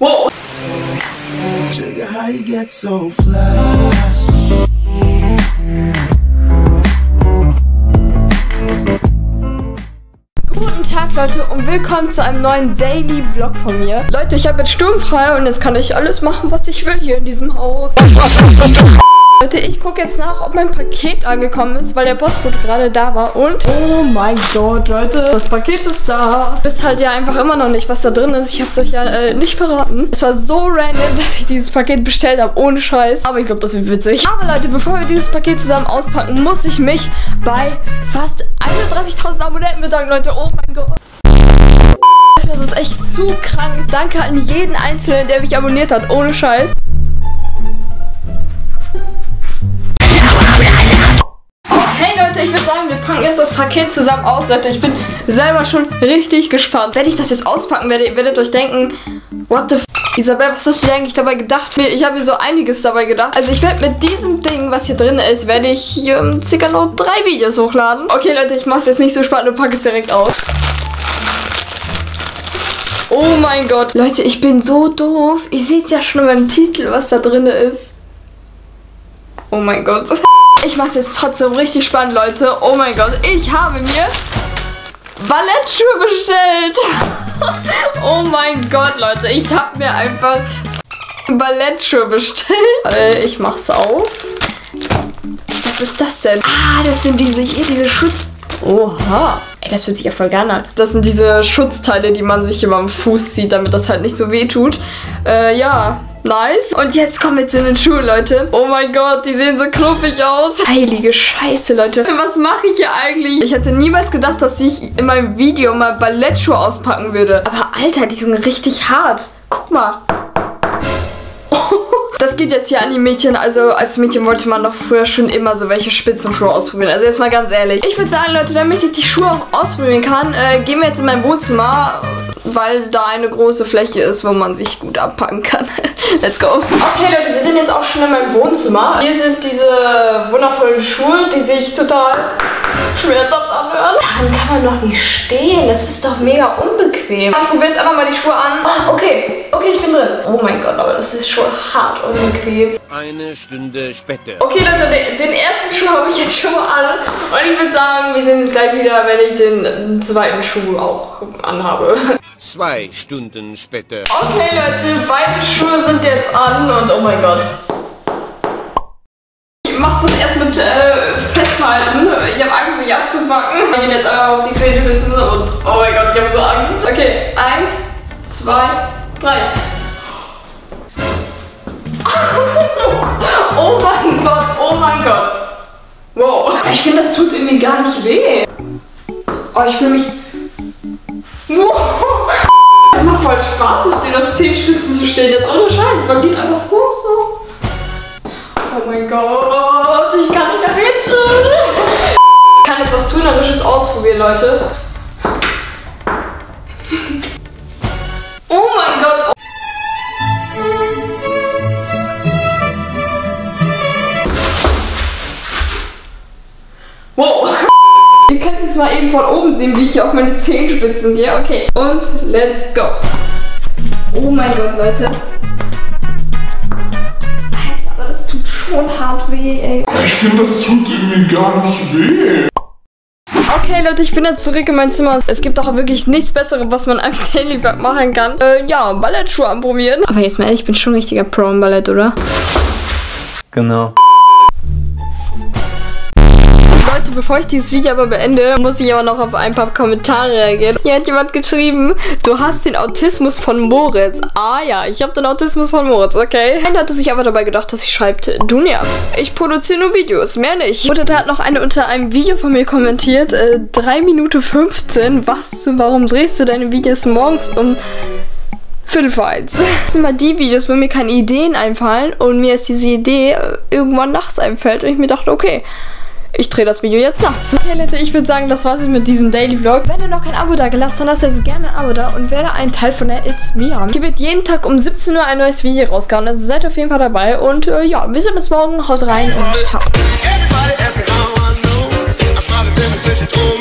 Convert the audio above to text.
Wow. Guten Tag Leute und willkommen zu einem neuen Daily Vlog von mir. Leute, ich habe jetzt sturmfrei und jetzt kann ich alles machen, was ich will hier in diesem Haus. Leute, ich gucke jetzt nach, ob mein Paket angekommen ist, weil der Postbote gerade da war und... Oh mein Gott, Leute, das Paket ist da. Wisst halt ja einfach immer noch nicht, was da drin ist. Ich habe es euch ja nicht verraten. Es war so random, dass ich dieses Paket bestellt habe, ohne Scheiß. Aber ich glaube, das wird witzig. Aber Leute, bevor wir dieses Paket zusammen auspacken, muss ich mich bei fast 31.000 Abonnenten bedanken, Leute. Oh mein Gott. Das ist echt zu krank. Danke an jeden Einzelnen, der mich abonniert hat, ohne Scheiß. Hey Leute, ich würde sagen, wir packen jetzt das Paket zusammen aus, Leute. Ich bin selber schon richtig gespannt. Wenn ich das jetzt auspacken werde, ihr werdet euch denken, what the f***, Isabel, was hast du dir eigentlich dabei gedacht? Ich habe mir so einiges dabei gedacht. Also ich werde mit diesem Ding, was hier drin ist, werde ich circa noch 3 Videos hochladen. Okay Leute, ich mache es jetzt nicht so spannend und packe es direkt aus. Oh mein Gott. Leute, ich bin so doof. Ihr seht ja schon beim Titel, was da drin ist. Oh mein Gott. Ich mache es jetzt trotzdem richtig spannend, Leute. Oh mein Gott, ich habe mir Ballettschuhe bestellt. Oh mein Gott, Leute, ich habe mir einfach Ballettschuhe bestellt. Ich mach's auf. Was ist das denn? Ah, das sind diese Schutz... Oha. Ey, das fühlt sich ja voll geil an. Das sind diese Schutzteile, die man sich immer am Fuß zieht, damit das halt nicht so weh tut. Ja... Nice. Und jetzt kommen wir zu den Schuhen, Leute. Oh mein Gott, die sehen so knuffig aus. Heilige Scheiße, Leute. Was mache ich hier eigentlich? Ich hätte niemals gedacht, dass ich in meinem Video mal Ballettschuhe auspacken würde. Aber Alter, die sind richtig hart. Guck mal. Das geht jetzt hier an die Mädchen. Also als Mädchen wollte man doch früher schon immer so welche Spitzenschuhe ausprobieren. Also jetzt mal ganz ehrlich. Ich würde sagen, Leute, damit ich die Schuhe auch ausprobieren kann, gehen wir jetzt in mein Wohnzimmer, weil da eine große Fläche ist, wo man sich gut abpacken kann. Let's go. Okay, Leute, wir sind jetzt auch schon in meinem Wohnzimmer. Hier sind diese wundervollen Schuhe, die sich total schmerzhaft anhören. Daran kann man doch nicht stehen. Das ist doch mega unbequem. Ich probiere jetzt einfach mal die Schuhe an. Ah, okay. Okay, ich bin drin. Oh mein Gott, aber das ist schon hart unbequem. Eine Stunde später. Okay, Leute, den ersten Schuh habe ich jetzt schon mal an. Und ich würde sagen, wir sehen uns gleich wieder, wenn ich den zweiten Schuh auch anhabe. 2 Stunden später. Okay, Leute, beide Schuhe sind jetzt an und oh mein Gott. Ich mache das erst mit Festhalten. Ich habe Angst, mich abzupacken. Wir gehen jetzt einfach auf die Zähne wissen und oh mein Gott, ich habe so Angst. Okay, 1, 2, 3. Oh mein Gott, oh mein Gott. Wow. Ich finde, das tut irgendwie gar nicht weh. Oh, ich fühle mich... Es macht voll Spaß, mit den auf Zehenspitzen zu stehen. Jetzt ohne Scheiß. Man geht einfach so. Oh mein Gott, ich kann nicht da reden. Ich kann jetzt was Tunerisches ausprobieren, Leute. Oh mein Gott. Wow. Ihr könnt jetzt mal eben von oben sehen, wie ich hier auf meine Zehenspitzen gehe. Okay, und let's go. Oh mein Gott, Leute. Alter, aber das tut schon hart weh, ey. Ich finde, das tut irgendwie gar nicht weh. Okay, Leute, ich bin jetzt zurück in mein Zimmer. Es gibt auch wirklich nichts Besseres, was man am Daily Vlog machen kann. Ja, Ballettschuhe anprobieren. Aber jetzt mal ehrlich, ich bin schon ein richtiger Pro im Ballett, oder? Genau. Leute, bevor ich dieses Video aber beende, muss ich aber noch auf ein paar Kommentare reagieren. Hier hat jemand geschrieben, du hast den Autismus von Moritz. Ah ja, ich habe den Autismus von Moritz, okay. Einer hatte sich aber dabei gedacht, dass sie schreibt, du nervst. Ich produziere nur Videos, mehr nicht. Und da hat noch eine unter einem Video von mir kommentiert, 3 Minuten 15, was? Warum drehst du deine Videos morgens um 5:01? Das sind mal die Videos, wo mir keine Ideen einfallen und mir ist diese Idee irgendwann nachts einfällt und ich mir dachte, okay, ich drehe das Video jetzt nachts. Okay, Leute, ich würde sagen, das war's jetzt mit diesem Daily Vlog. Wenn du noch kein Abo da gelassen hast, dann lass jetzt gerne ein Abo da und werde ein Teil von der It's Me Army. Hier wird jeden Tag um 17 Uhr ein neues Video rausgehauen, also seid auf jeden Fall dabei. Und ja, wir sehen uns morgen. Haut rein und ciao.